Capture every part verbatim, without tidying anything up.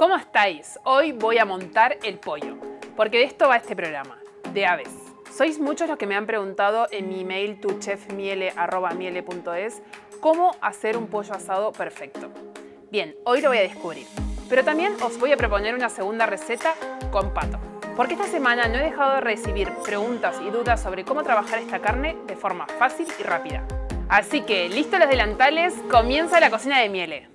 ¿Cómo estáis? Hoy voy a montar el pollo, porque de esto va este programa, de aves. Sois muchos los que me han preguntado en mi email tu chef miele arroba miele punto es cómo hacer un pollo asado perfecto. Bien, hoy lo voy a descubrir, pero también os voy a proponer una segunda receta con pato. Porque esta semana no he dejado de recibir preguntas y dudas sobre cómo trabajar esta carne de forma fácil y rápida. Así que, listos los delantales, comienza la cocina de Miele.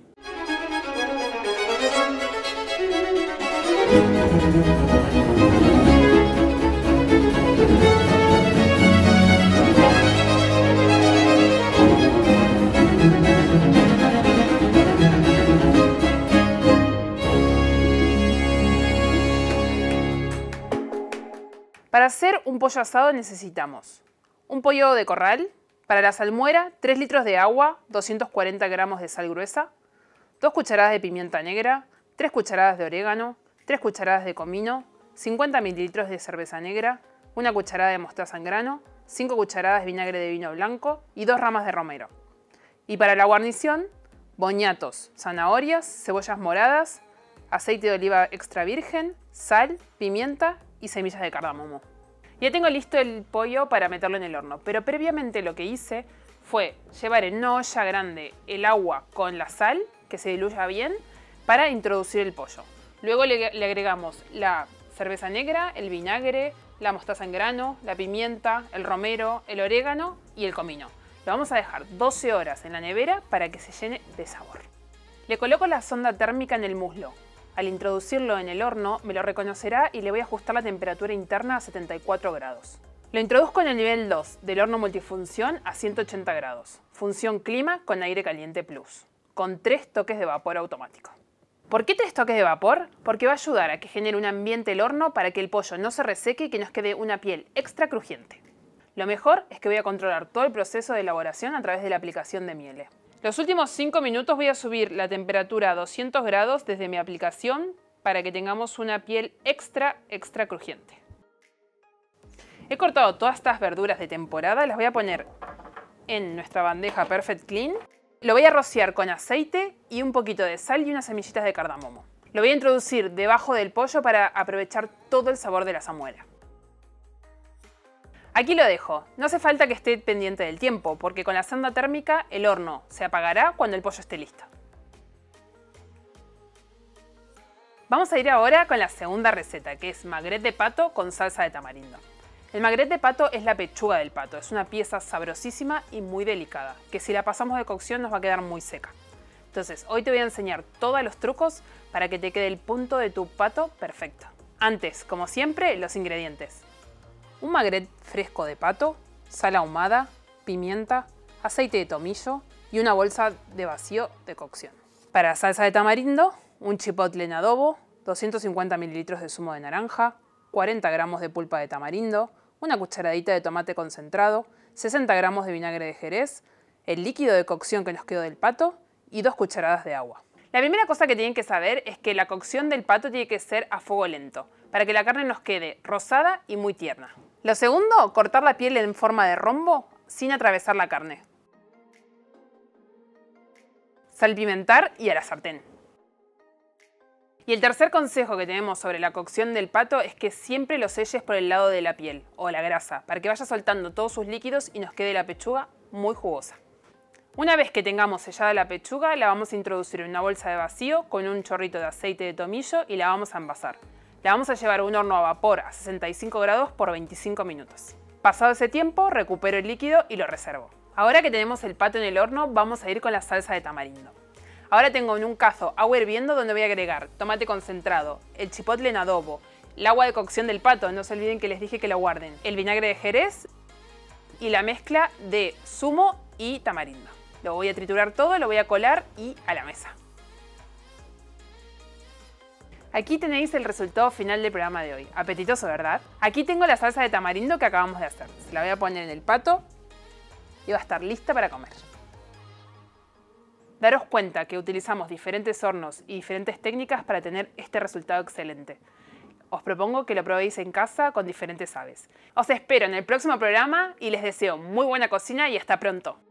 Para hacer un pollo asado necesitamos un pollo de corral, para la salmuera tres litros de agua, doscientos cuarenta gramos de sal gruesa, dos cucharadas de pimienta negra, tres cucharadas de orégano, tres cucharadas de comino, cincuenta mililitros de cerveza negra, una cucharada de mostaza en grano, cinco cucharadas de vinagre de vino blanco y dos ramas de romero. Y para la guarnición, boñatos, zanahorias, cebollas moradas, aceite de oliva extra virgen, sal, pimienta y semillas de cardamomo. Ya tengo listo el pollo para meterlo en el horno, pero previamente lo que hice fue llevar en una olla grande el agua con la sal, que se diluya bien, para introducir el pollo. Luego le, le agregamos la cerveza negra, el vinagre, la mostaza en grano, la pimienta, el romero, el orégano y el comino. Lo vamos a dejar doce horas en la nevera para que se llene de sabor. Le coloco la sonda térmica en el muslo. Al introducirlo en el horno me lo reconocerá y le voy a ajustar la temperatura interna a setenta y cuatro grados. Lo introduzco en el nivel dos del horno multifunción a ciento ochenta grados. Función clima con aire caliente plus, con tres toques de vapor automático. ¿Por qué tres toques de vapor? Porque va a ayudar a que genere un ambiente el horno para que el pollo no se reseque y que nos quede una piel extra crujiente. Lo mejor es que voy a controlar todo el proceso de elaboración a través de la aplicación de Miele. Los últimos cinco minutos voy a subir la temperatura a doscientos grados desde mi aplicación para que tengamos una piel extra, extra crujiente. He cortado todas estas verduras de temporada, las voy a poner en nuestra bandeja Perfect Clean. Lo voy a rociar con aceite y un poquito de sal y unas semillitas de cardamomo. Lo voy a introducir debajo del pollo para aprovechar todo el sabor de la salmuera. Aquí lo dejo, no hace falta que esté pendiente del tiempo, porque con la sonda térmica el horno se apagará cuando el pollo esté listo. Vamos a ir ahora con la segunda receta, que es magret de pato con salsa de tamarindo. El magret de pato es la pechuga del pato, es una pieza sabrosísima y muy delicada, que si la pasamos de cocción nos va a quedar muy seca. Entonces, hoy te voy a enseñar todos los trucos para que te quede el punto de tu pato perfecto. Antes, como siempre, los ingredientes. Un magret fresco de pato, sal ahumada, pimienta, aceite de tomillo y una bolsa de vacío de cocción. Para salsa de tamarindo, un chipotle en adobo, doscientos cincuenta mililitros de zumo de naranja, cuarenta gramos de pulpa de tamarindo, una cucharadita de tomate concentrado, sesenta gramos de vinagre de jerez, el líquido de cocción que nos quedó del pato y dos cucharadas de agua. La primera cosa que tienen que saber es que la cocción del pato tiene que ser a fuego lento, para que la carne nos quede rosada y muy tierna. Lo segundo, cortar la piel en forma de rombo sin atravesar la carne. Salpimentar y a la sartén. Y el tercer consejo que tenemos sobre la cocción del pato es que siempre lo selles por el lado de la piel o la grasa, para que vaya soltando todos sus líquidos y nos quede la pechuga muy jugosa. Una vez que tengamos sellada la pechuga, la vamos a introducir en una bolsa de vacío con un chorrito de aceite de tomillo y la vamos a envasar. La vamos a llevar a un horno a vapor a sesenta y cinco grados por veinticinco minutos. Pasado ese tiempo, recupero el líquido y lo reservo. Ahora que tenemos el pato en el horno, vamos a ir con la salsa de tamarindo. Ahora tengo en un cazo agua hirviendo donde voy a agregar tomate concentrado, el chipotle en adobo, el agua de cocción del pato, no se olviden que les dije que lo guarden, el vinagre de jerez y la mezcla de zumo y tamarindo. Lo voy a triturar todo, lo voy a colar y a la mesa. Aquí tenéis el resultado final del programa de hoy. Apetitoso, ¿verdad? Aquí tengo la salsa de tamarindo que acabamos de hacer. Se la voy a poner en el pato y va a estar lista para comer. Daros cuenta que utilizamos diferentes hornos y diferentes técnicas para tener este resultado excelente. Os propongo que lo probéis en casa con diferentes aves. Os espero en el próximo programa y les deseo muy buena cocina y hasta pronto.